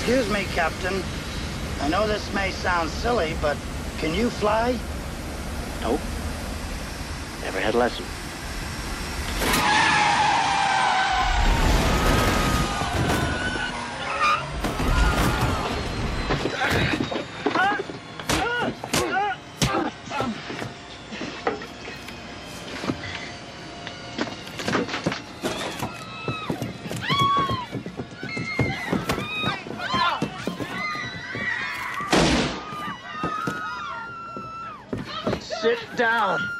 Excuse me, Captain. I know this may sound silly, but can you fly? Nope. Never had a lesson. Sit down.